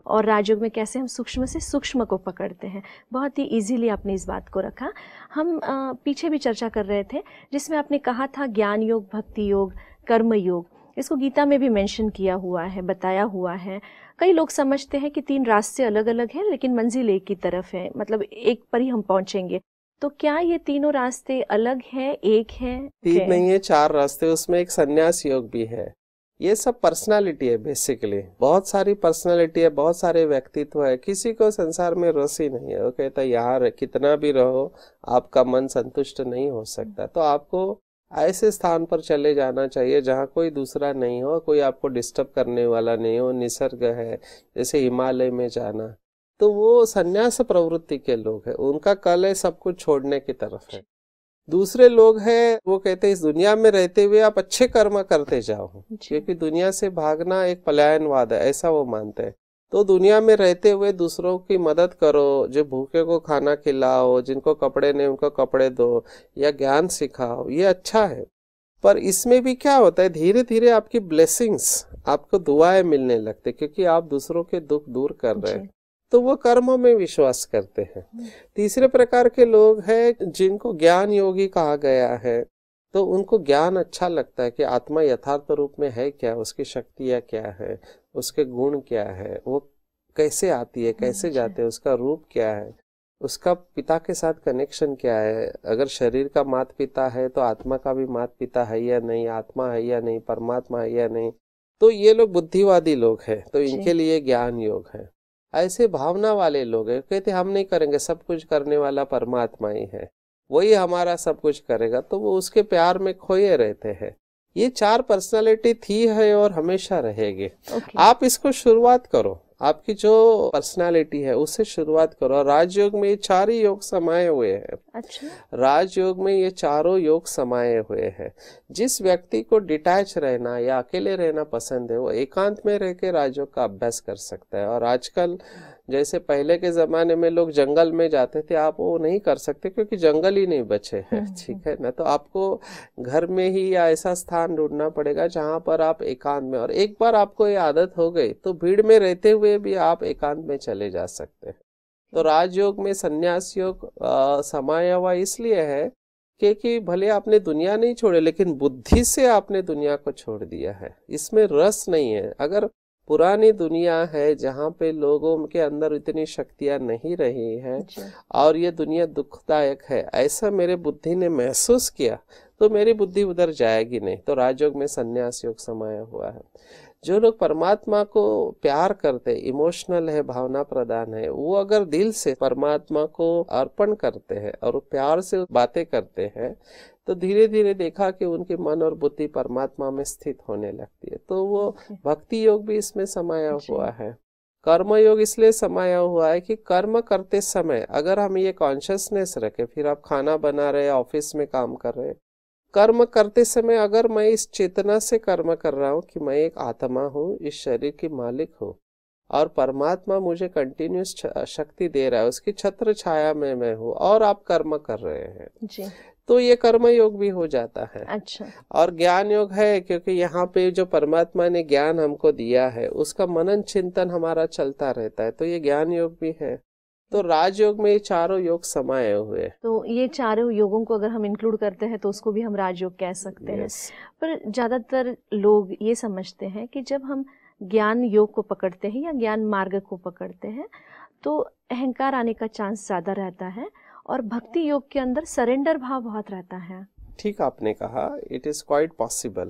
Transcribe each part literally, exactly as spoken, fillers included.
और राजयोग में कैसे हम सूक्ष्म से सूक्ष्म को पकड़ते हैं। बहुत ही इजीली आपने इस बात को रखा। हम आ, पीछे भी चर्चा कर रहे थे जिसमें आपने कहा था ज्ञान योग, भक्ति योग, कर्म योग। इसको गीता में भी मेंशन किया हुआ है, बताया हुआ है। कई लोग समझते हैं कि तीन रास्ते अलग अलग हैं लेकिन मंजिल एक की तरफ है, मतलब एक पर ही हम पहुंचेंगे। तो क्या ये तीनों रास्ते अलग हैं, एक है? तीन नहीं है, चार रास्ते। उसमें एक संन्यास योग भी है। ये सब पर्सनालिटी है बेसिकली। बहुत सारी पर्सनालिटी है, बहुत सारे व्यक्तित्व है। किसी को संसार में रस ही नहीं है। वो कहता है यार कितना भी रहो आपका मन संतुष्ट नहीं हो सकता। तो आपको ऐसे स्थान पर चले जाना चाहिए जहाँ कोई दूसरा नहीं हो, कोई आपको डिस्टर्ब करने वाला नहीं हो, निसर्ग है। जैसे हिमालय में जाना, तो वो संन्यास प्रवृत्ति के लोग हैं। उनका कल है सब कुछ छोड़ने की तरफ है। दूसरे लोग हैं वो कहते हैं इस दुनिया में रहते हुए आप अच्छे कर्म करते जाओ, क्योंकि दुनिया से भागना एक पलायनवाद है, ऐसा वो मानते हैं। तो दुनिया में रहते हुए दूसरों की मदद करो, जो भूखे को खाना खिलाओ, जिनको कपड़े नहीं उनको कपड़े दो, या ज्ञान सिखाओ, ये अच्छा है। पर इसमें भी क्या होता है, धीरे धीरे आपकी ब्लेसिंग्स, आपको दुआएं मिलने लगते, क्योंकि आप दूसरों के दुख दूर कर रहे हैं। तो वो कर्मों में विश्वास करते हैं। तीसरे प्रकार के लोग हैं जिनको ज्ञान योगी कहा गया है। तो उनको ज्ञान अच्छा लगता है कि आत्मा यथार्थ रूप में है क्या, उसकी शक्तियाँ क्या है, उसके गुण क्या है, वो कैसे आती है, कैसे जाते हैं, उसका रूप क्या है, उसका पिता के साथ कनेक्शन क्या है। अगर शरीर का माता पिता है तो आत्मा का भी माता पिता है या नहीं, आत्मा है या नहीं, परमात्मा है या नहीं। तो ये लोग बुद्धिवादी लोग हैं, तो इनके लिए ज्ञान योग है। ऐसे भावना वाले लोग हैं, कहते हम नहीं करेंगे, सब कुछ करने वाला परमात्मा ही है, वही हमारा सब कुछ करेगा। तो वो उसके प्यार में खोए रहते हैं। ये चार पर्सनालिटी थी है और हमेशा रहेगी। okay. आप इसको शुरुआत करो, आपकी जो पर्सनालिटी है उससे शुरुआत करो। राजयोग में ये चार ही योग समाये हुए हैं। अच्छा। राजयोग में ये चारों योग समाये हुए हैं। जिस व्यक्ति को डिटैच रहना या अकेले रहना पसंद है वो एकांत में रह के राजयोग का अभ्यास कर सकता है। और आजकल जैसे पहले के जमाने में लोग जंगल में जाते थे, आप वो नहीं कर सकते क्योंकि जंगल ही नहीं बचे हैं, ठीक है ना। तो आपको घर में ही या ऐसा स्थान ढूंढना पड़ेगा जहां पर आप एकांत में, और एक बार आपको ये आदत हो गई तो भीड़ में रहते हुए भी आप एकांत में चले जा सकते हैं। तो राजयोग में संन्यास योग समाया हुआ इसलिए है क्योंकि भले आपने दुनिया नहीं छोड़े लेकिन बुद्धि से आपने दुनिया को छोड़ दिया है, इसमें रस नहीं है। अगर पुरानी दुनिया है जहाँ पे लोगों के अंदर इतनी शक्तियाँ नहीं रही हैं और ये दुनिया दुखदायक है, ऐसा मेरे बुद्धि ने महसूस किया, तो मेरी बुद्धि उधर जाएगी नहीं। तो राजयोग में संन्यास योग समाया हुआ है। जो लोग परमात्मा को प्यार करते, इमोशनल है, भावना प्रधान है, वो अगर दिल से परमात्मा को अर्पण करते हैं और प्यार से बातें करते हैं, तो धीरे धीरे देखा कि उनकी मन और बुद्धि परमात्मा में स्थित होने लगती है। तो वो भक्ति योग भी इसमें समाया हुआ है। कर्म योग इसलिए समाया हुआ है कि कर्म करते समय अगर हम ये कॉन्शियसनेस रखें, फिर आप खाना बना रहे, ऑफिस में काम कर रहे, कर्म करते समय अगर मैं इस चेतना से कर्म कर रहा हूँ कि मैं एक आत्मा हूँ, इस शरीर की मालिक हूँ और परमात्मा मुझे कंटिन्यूस शक्ति दे रहा है, उसकी छत्र छाया में मैं हूँ, और आप कर्म कर रहे हैं जी। तो ये कर्म योग भी हो जाता है। अच्छा। और ज्ञान योग है क्योंकि यहाँ पे जो परमात्मा ने ज्ञान हमको दिया है उसका मनन चिंतन हमारा चलता रहता है, तो ये ज्ञान योग भी है। तो राजयोग में ये चारों योग समाये हुए। तो ये चारों योगों को अगर हम इंक्लूड करते हैं तो उसको भी हम राजयोग कह सकते yes. हैं। पर ज्यादातर लोग ये समझते हैं कि जब हम ज्ञान योग को पकड़ते हैं या ज्ञान मार्ग को पकड़ते हैं तो अहंकार आने का चांस ज्यादा रहता है, और भक्ति योग के अंदर सरेंडर भाव बहुत रहता है। ठीक आपने कहा, इट इज क्वाइट पॉसिबल।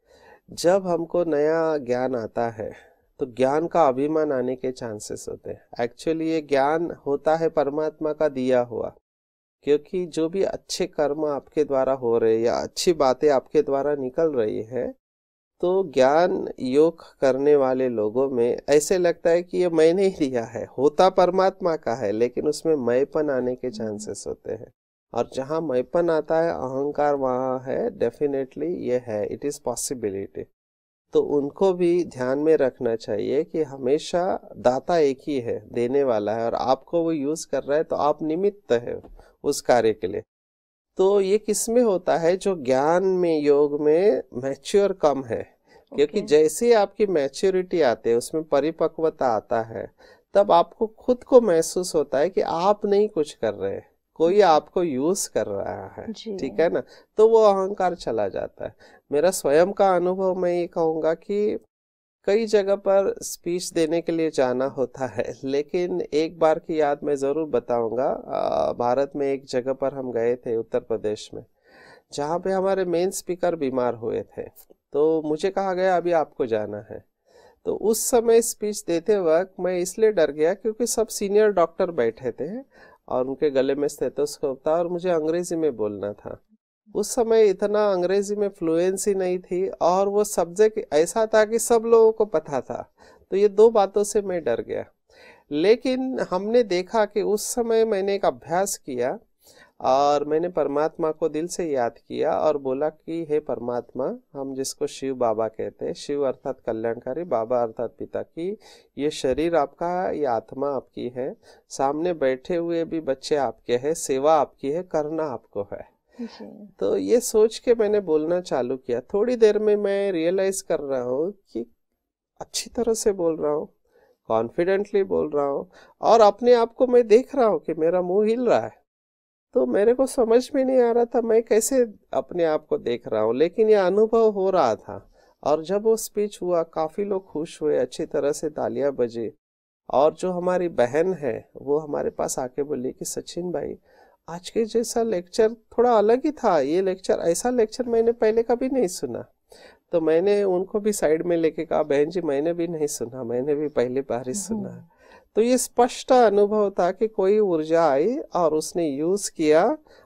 जब हमको नया ज्ञान आता है तो ज्ञान का अभिमान आने के चांसेस होते हैं। एक्चुअली ये ज्ञान होता है परमात्मा का दिया हुआ, क्योंकि जो भी अच्छे कर्म आपके द्वारा हो रहे या अच्छी बातें आपके द्वारा निकल रही है, तो ज्ञान योग करने वाले लोगों में ऐसे लगता है कि ये मैंने ही दिया है, होता परमात्मा का है, लेकिन उसमें मैंपन आने के चांसेस होते हैं। और जहाँ मैंपन आता है, अहंकार वहाँ है, डेफिनेटली ये है, इट इज पॉसिबिलिटी। तो उनको भी ध्यान में रखना चाहिए कि हमेशा दाता एक ही है, देने वाला है, और आपको वो यूज कर रहा है तो आप निमित्त है उस कार्य के लिए। तो ये किस में होता है, जो ज्ञान में योग में मैच्योर कम है क्योंकि ओके। जैसे ही आपकी मैच्योरिटी आती है, उसमें परिपक्वता आता है, तब आपको खुद को महसूस होता है कि आप नहीं कुछ कर रहे, कोई जी। आपको यूज कर रहा है। जी। ठीक है ना? तो वो अहंकार चला जाता है। मेरा स्वयं का अनुभव, मैं ये कहूंगा कि कई जगह पर स्पीच देने के लिए जाना होता है, लेकिन एक बार की याद मैं जरूर बताऊंगा। अ, भारत में एक जगह पर हम गए थे, उत्तर प्रदेश में, जहाँ पे हमारे मेन स्पीकर बीमार हुए थे। तो मुझे कहा गया अभी आपको जाना है। तो उस समय स्पीच देते वक्त मैं इसलिए डर गया क्योंकि सब सीनियर डॉक्टर बैठे थे और उनके गले में स्टेथोस्कोप था और मुझे अंग्रेजी में बोलना था। उस समय इतना अंग्रेजी में फ्लुएंसी नहीं थी और वो सब्जेक्ट ऐसा था कि सब लोगों को पता था। तो ये दो बातों से मैं डर गया। लेकिन हमने देखा कि उस समय मैंने एक अभ्यास किया और मैंने परमात्मा को दिल से याद किया और बोला कि हे परमात्मा, हम जिसको शिव बाबा कहते हैं, शिव अर्थात कल्याणकारी, बाबा अर्थात पिता, की ये शरीर आपका, ये आत्मा आपकी है, सामने बैठे हुए भी बच्चे आपके हैं, सेवा आपकी है, करना आपको है। जी। तो ये सोच के मैंने बोलना चालू किया। थोड़ी देर में मैं रियलाइज कर रहा हूँ कि अच्छी तरह से बोल रहा हूँ, कॉन्फिडेंटली बोल रहा हूँ और अपने आप को मैं देख रहा हूँ कि मेरा मुंह हिल रहा है। तो मेरे को समझ में नहीं आ रहा था मैं कैसे अपने आप को देख रहा हूँ, लेकिन ये अनुभव हो रहा था। और जब वो स्पीच हुआ, काफी लोग खुश हुए, अच्छी तरह से तालियां बजी। और जो हमारी बहन है वो हमारे पास आके बोली कि सचिन भाई, आज के जैसा लेक्चर थोड़ा अलग ही था, ये लेक्चर, ऐसा लेक्चर मैंने पहले कभी नहीं सुना। तो मैंने उनको भी साइड में लेके कहा, बहन जी मैंने भी नहीं सुना, मैंने भी पहली बार ही सुना है। तो ये स्पष्ट अनुभव था कि कोई ऊर्जा आई और उसने यूज किया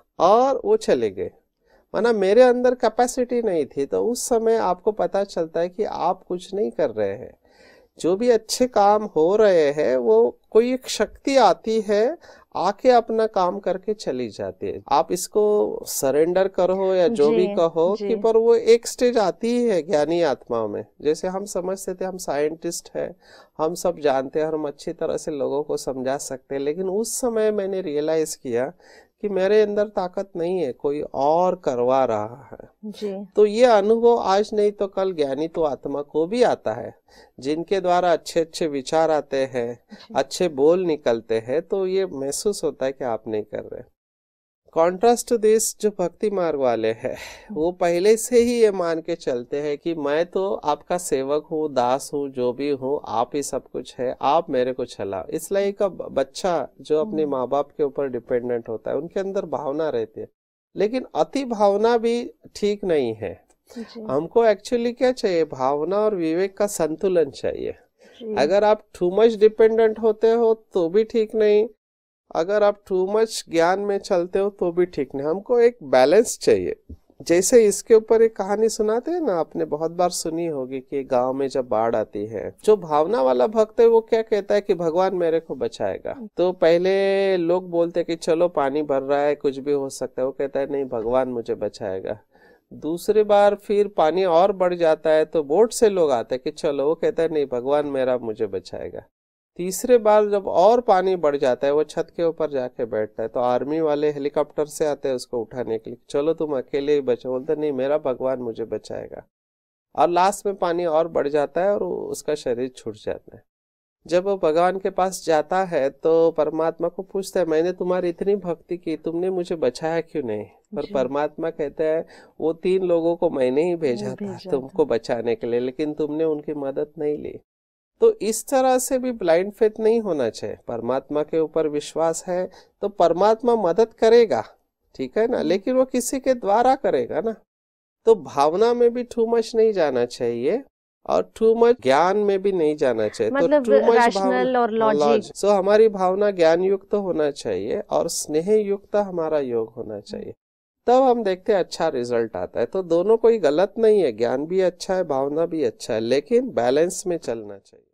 और वो चले गए। माना मेरे अंदर कैपेसिटी नहीं थी। तो उस समय आपको पता चलता है कि आप कुछ नहीं कर रहे हैं, जो भी अच्छे काम हो रहे हैं वो कोई एक शक्ति आती है, आके अपना काम करके चली जाती है। आप इसको सरेंडर करो या जो जी। भी कहो जी। कि पर वो एक स्टेज आती ही है ज्ञानी आत्माओं में। जैसे हम समझते थे हम साइंटिस्ट हैं, हम सब जानते हैं, हम अच्छी तरह से लोगों को समझा सकते हैं, लेकिन उस समय मैंने रियलाइज किया कि मेरे अंदर ताकत नहीं है, कोई और करवा रहा है। जी। तो ये अनुभव आज नहीं तो कल ज्ञानी तो आत्मा को भी आता है, जिनके द्वारा अच्छे अच्छे विचार आते हैं, अच्छे बोल निकलते हैं। तो ये महसूस होता है कि आप नहीं कर रहे। कॉन्ट्रास्ट टू दिस, जो भक्ति मार्ग वाले हैं वो पहले से ही ये मान के चलते हैं कि मैं तो आपका सेवक हूँ, दास हूँ, जो भी हूँ, आप ही सब कुछ है, आप मेरे को चलाओ। इसलिए का बच्चा जो अपने माँ बाप के ऊपर डिपेंडेंट होता है, उनके अंदर भावना रहती है, लेकिन अति भावना भी ठीक नहीं है। हमको एक्चुअली क्या चाहिए? भावना और विवेक का संतुलन चाहिए। अगर आप टू मच डिपेंडेंट होते हो तो भी ठीक नहीं, अगर आप टू मच ज्ञान में चलते हो तो भी ठीक नहीं। हमको एक बैलेंस चाहिए। जैसे इसके ऊपर एक कहानी सुनाते हैं ना, आपने बहुत बार सुनी होगी कि गांव में जब बाढ़ आती है, जो भावना वाला भक्त है वो क्या कहता है कि भगवान मेरे को बचाएगा। तो पहले लोग बोलते कि चलो पानी भर रहा है, कुछ भी हो सकता है, वो कहता है नहीं, भगवान मुझे बचाएगा। दूसरी बार फिर पानी और बढ़ जाता है तो बोट से लोग आते हैं कि चलो, वो कहता है नहीं, भगवान मेरा मुझे बचाएगा। तीसरे बार जब और पानी बढ़ जाता है, वो छत के ऊपर जाके बैठता है, तो आर्मी वाले हेलीकॉप्टर से आते हैं उसको उठाने के लिए, चलो तुम अकेले ही बचो, बोलते नहीं, मेरा भगवान मुझे बचाएगा। और लास्ट में पानी और बढ़ जाता है और उसका शरीर छूट जाता है। जब वो भगवान के पास जाता है तो परमात्मा को पूछता है, मैंने तुम्हारी इतनी भक्ति की, तुमने मुझे बचाया क्यों नहीं? पर परमात्मा कहता है, वो तीन लोगों को मैंने ही भेजा था तुमको बचाने के लिए, लेकिन तुमने उनकी मदद नहीं ली। तो इस तरह से भी ब्लाइंड फेथ नहीं होना चाहिए। परमात्मा के ऊपर विश्वास है तो परमात्मा मदद करेगा, ठीक है ना, लेकिन वो किसी के द्वारा करेगा ना। तो भावना में भी टू मच नहीं जाना चाहिए और टू मच ज्ञान में भी नहीं जाना चाहिए। मतलब तो टू मच रैशनल और लॉजिक। सो हमारी भावना ज्ञान युक्त होना चाहिए और स्नेह युक्त हमारा योग होना चाहिए, तब हम देखते हैं अच्छा रिजल्ट आता है। तो दोनों कोई गलत नहीं है, ज्ञान भी अच्छा है, भावना भी अच्छा है, लेकिन बैलेंस में चलना चाहिए।